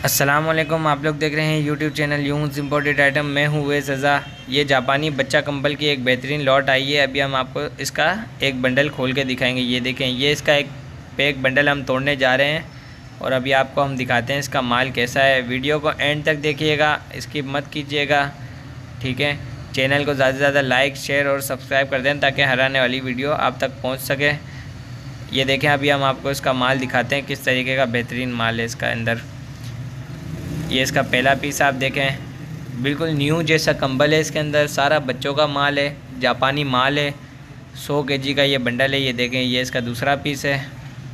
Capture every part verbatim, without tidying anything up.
अस्सलाम वालेकुम। आप लोग देख रहे हैं YouTube channel use imported item. मैं हूँ वे सज़ा। ये जापानी बच्चा कंबल की एक बेहतरीन लॉट आई है। अभी हम आपको इसका एक बंडल खोल के दिखाएंगे। ये देखें, ये इसका एक पैक बंडल हम तोड़ने जा रहे हैं और अभी आपको हम दिखाते हैं इसका माल कैसा है। वीडियो को एंड तक देखिएगा, इसकी मत कीजिएगा, ठीक है। चैनल को ज़्यादा से ज़्यादा लाइक शेयर और सब्सक्राइब कर दें ताकि हर आने वाली वीडियो आप तक पहुँच सके। ये देखें, अभी हम आपको इसका माल दिखाते हैं किस तरीके का बेहतरीन माल है इसका अंदर। ये इसका पहला पीस आप देखें, बिल्कुल न्यू जैसा कंबल है। इसके अंदर सारा बच्चों का माल है, जापानी माल है। सौ केजी का ये बंडल है। ये देखें, ये इसका दूसरा पीस है,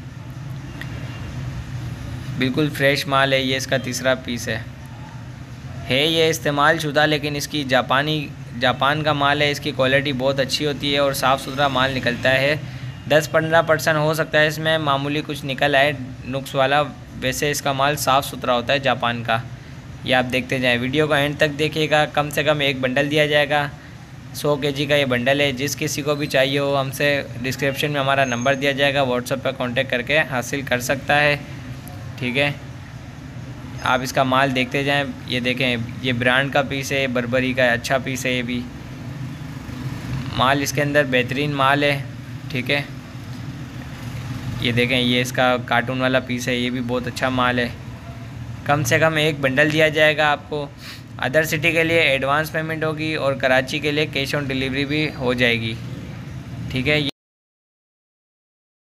बिल्कुल फ्रेश माल है। ये इसका तीसरा पीस है है ये इस्तेमाल शुदा, लेकिन इसकी जापानी जापान का माल है। इसकी क्वालिटी बहुत अच्छी होती है और साफ़ सुथरा माल निकलता है। दस पंद्रह परसेंट हो सकता है इसमें मामूली कुछ निकल आए नुक्स वाला, वैसे इसका माल साफ़ सुथरा होता है जापान का। ये आप देखते जाएं, वीडियो को एंड तक देखिएगा। कम से कम एक बंडल दिया जाएगा। सौ केजी का ये बंडल है। जिस किसी को भी चाहिए हो, हमसे डिस्क्रिप्शन में हमारा नंबर दिया जाएगा, व्हाट्सएप पर कांटेक्ट करके हासिल कर सकता है, ठीक है। आप इसका माल देखते जाएं। ये देखें, ये ब्रांड का पीस है, बर्बरी का अच्छा पीस है। ये भी माल इसके अंदर बेहतरीन माल है, ठीक है। ये देखें, ये इसका कार्टून वाला पीस है। ये भी बहुत अच्छा माल है। कम से कम एक बंडल दिया जाएगा आपको। अदर सिटी के लिए एडवांस पेमेंट होगी और कराची के लिए कैश ऑन डिलीवरी भी हो जाएगी, ठीक है।